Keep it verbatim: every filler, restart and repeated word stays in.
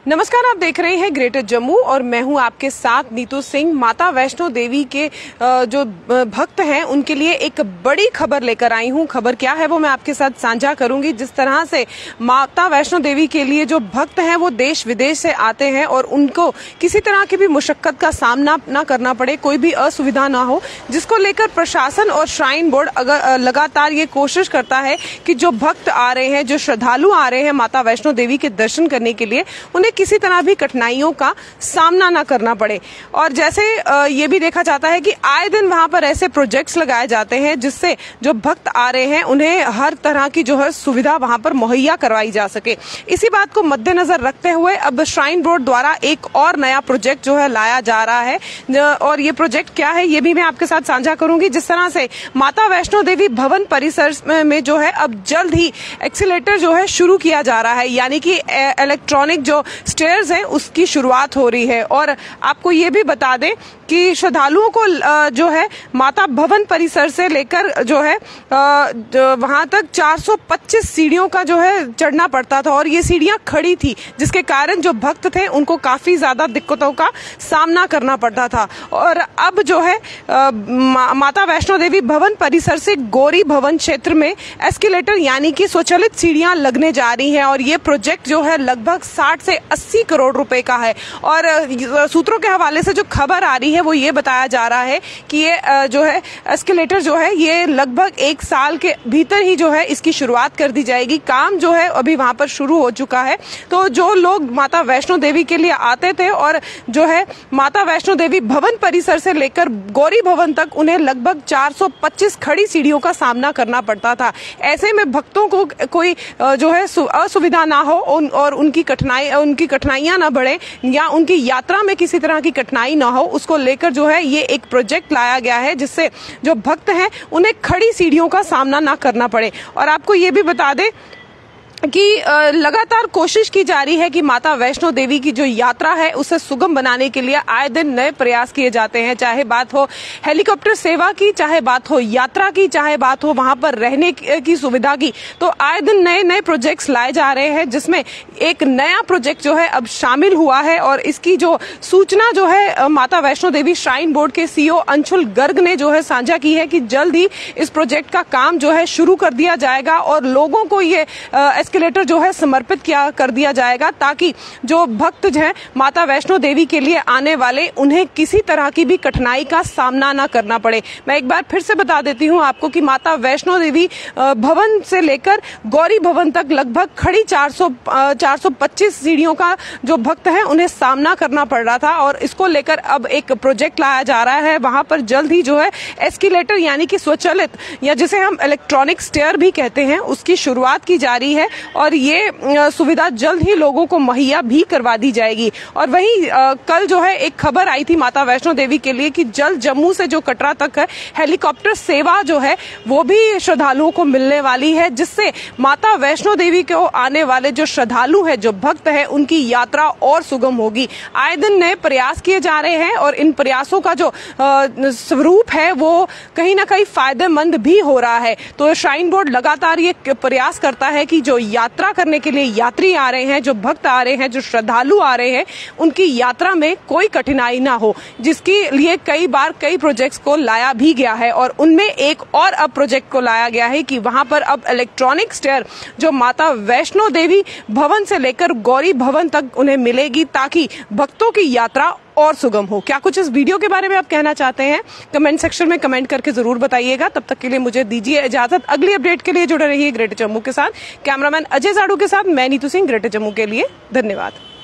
नमस्कार, आप देख रहे हैं ग्रेटर जम्मू और मैं हूं आपके साथ नीतू सिंह। माता वैष्णो देवी के जो भक्त हैं उनके लिए एक बड़ी खबर लेकर आई हूं। खबर क्या है वो मैं आपके साथ साझा करूंगी। जिस तरह से माता वैष्णो देवी के लिए जो भक्त हैं वो देश विदेश से आते हैं और उनको किसी तरह की भी मुशक्कत का सामना ना करना पड़े, कोई भी असुविधा ना हो, जिसको लेकर प्रशासन और श्राइन बोर्ड अगर लगातार ये कोशिश करता है कि जो भक्त आ रहे हैं, जो श्रद्धालु आ रहे हैं माता वैष्णो देवी के दर्शन करने के लिए, उन्हें किसी तरह भी कठिनाइयों का सामना ना करना पड़े। और जैसे ये भी देखा जाता है कि आए दिन वहां पर ऐसे प्रोजेक्ट्स लगाए जाते हैं जिससे जो भक्त आ रहे हैं उन्हें हर तरह की जो है सुविधा वहां पर मुहैया करवाई जा सके। इसी बात को मद्देनजर रखते हुए अब श्राइन बोर्ड द्वारा एक और नया प्रोजेक्ट जो है लाया जा रहा है और ये प्रोजेक्ट क्या है ये भी मैं आपके साथ साझा करूंगी। जिस तरह से माता वैष्णो देवी भवन परिसर में जो है अब जल्द ही एक्सीलेटर जो है शुरू किया जा रहा है, यानी कि इलेक्ट्रॉनिक जो स्टेयर्स हैं उसकी शुरुआत हो रही है। और आपको ये भी बता दें कि श्रद्धालुओं को जो है माता भवन परिसर से लेकर जो है वहां तक चार सौ पच्चीस सीढ़ियों का जो है चढ़ना पड़ता था और ये सीढ़ियां खड़ी थी, जिसके कारण जो भक्त थे उनको काफी ज्यादा दिक्कतों का सामना करना पड़ता था। और अब जो है मा, माता वैष्णो देवी भवन परिसर से गौरी भवन क्षेत्र में एस्केलेटर यानी कि स्वचालित सीढ़ियां लगने जा रही हैं और ये प्रोजेक्ट जो है लगभग साठ से अस्सी करोड़ रुपए का है। और सूत्रों के हवाले से जो खबर आ रही है वो ये बताया जा रहा है कि ये जो है एस्केलेटर जो है ये लगभग एक साल के भीतर ही जो है इसकी शुरुआत कर दी जाएगी। काम जो है अभी वहां पर शुरू हो चुका है। तो जो लोग माता वैष्णो देवी के लिए आते थे और जो है माता वैष्णो देवी भवन परिसर से लेकर गौरी भवन तक उन्हें लगभग चार सौ पच्चीस खड़ी सीढ़ियों का सामना करना पड़ता था। ऐसे में भक्तों को कोई जो है असुविधा ना हो और उनकी कठिनाई उनकी कठिनाइयां ना बढ़े या उनकी यात्रा में किसी तरह की कठिनाई ना हो, उसको लेकर जो है ये एक प्रोजेक्ट लाया गया है जिससे जो भक्त हैं उन्हें खड़ी सीढ़ियों का सामना ना करना पड़े। और आपको ये भी बता दें कि लगातार कोशिश की जा रही है कि माता वैष्णो देवी की जो यात्रा है उसे सुगम बनाने के लिए आए दिन नए प्रयास किए जाते हैं। चाहे बात हो हेलीकॉप्टर सेवा की, चाहे बात हो यात्रा की, चाहे बात हो वहां पर रहने की सुविधा की, तो आए दिन नए नए प्रोजेक्ट्स लाए जा रहे हैं, जिसमें एक नया प्रोजेक्ट जो है अब शामिल हुआ है। और इसकी जो सूचना जो है माता वैष्णो देवी श्राइन बोर्ड के सीईओ अंशुल गर्ग ने जो है साझा की है कि जल्द ही इस प्रोजेक्ट का काम जो है शुरू कर दिया जाएगा और लोगों को ये एस्केलेटर जो है समर्पित किया कर दिया जाएगा ताकि जो भक्त हैं माता वैष्णो देवी के लिए आने वाले उन्हें किसी तरह की भी कठिनाई का सामना ना करना पड़े। मैं एक बार फिर से बता देती हूं आपको कि माता वैष्णो देवी भवन से लेकर गौरी भवन तक लगभग खड़ी चार सौ चार सौ पच्चीस सीढ़ियों का जो भक्त है उन्हें सामना करना पड़ रहा था और इसको लेकर अब एक प्रोजेक्ट लाया जा रहा है। वहां पर जल्द ही जो है एस्केलेटर यानी कि स्वचालित या जिसे हम इलेक्ट्रॉनिक स्टेयर भी कहते हैं उसकी शुरुआत की जा रही है और ये सुविधा जल्द ही लोगों को मुहैया भी करवा दी जाएगी। और वहीं कल जो है एक खबर आई थी माता वैष्णो देवी के लिए कि जल्द जम्मू से जो कटरा तक है हेलीकॉप्टर सेवा जो है वो भी श्रद्धालुओं को मिलने वाली है, जिससे माता वैष्णो देवी को आने वाले जो श्रद्धालु हैं, जो भक्त हैं, उनकी यात्रा और सुगम होगी। आए दिन नए प्रयास किए जा रहे हैं और इन प्रयासों का जो स्वरूप है वो कहीं ना कहीं फायदेमंद भी हो रहा है। तो श्राइन बोर्ड लगातार ये प्रयास करता है कि जो यात्रा करने के लिए यात्री आ रहे हैं, जो भक्त आ रहे हैं, जो श्रद्धालु आ रहे हैं, उनकी यात्रा में कोई कठिनाई ना हो, जिसके लिए कई बार कई प्रोजेक्ट्स को लाया भी गया है। और उनमें एक और अब प्रोजेक्ट को लाया गया है कि वहां पर अब इलेक्ट्रॉनिक स्टेयर जो माता वैष्णो देवी भवन से लेकर गौरी भवन तक उन्हें मिलेगी ताकि भक्तों की यात्रा और सुगम हो। क्या कुछ इस वीडियो के बारे में आप कहना चाहते हैं? कमेंट सेक्शन में कमेंट करके जरूर बताइएगा। तब तक के लिए मुझे दीजिए इजाजत। अगली अपडेट के लिए जुड़े रहिए ग्रेटर जम्मू के साथ। कैमरामैन अजय जाड़ू के साथ मैं नीतू सिंह, ग्रेटर जम्मू के लिए। धन्यवाद।